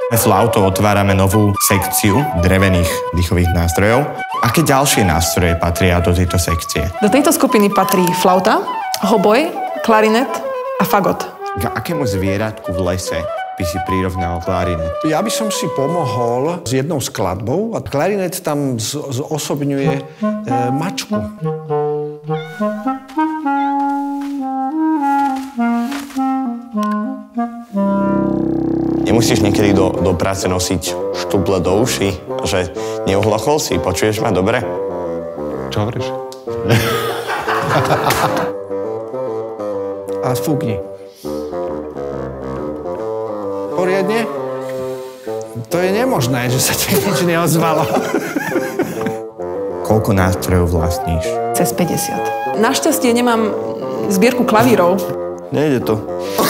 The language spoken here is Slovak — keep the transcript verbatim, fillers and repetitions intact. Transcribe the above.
Flautou otvárame novú sekciu drevených dýchových nástrojov. Aké ďalšie nástroje patria do tejto sekcie? Do tejto skupiny patrí flauta, hoboj, klarinet a fagot. K akému zvieratku v lese by si prirovnal klarinet? Ja by som si pomohol s jednou skladbou a klarinet tam z- zosobňuje e, mačku. Nemusíš niekedy do, do práce nosiť štuple do uší, že neuhlochol si, počuješ ma dobre? Čo hovoríš? A sfúkni. Poriadne? To je nemožné, že sa ti nič neozvalo. Koľko nástrojov vlastníš? Cez päťdesiat. Našťastie nemám zbierku klavírov. Nejde to.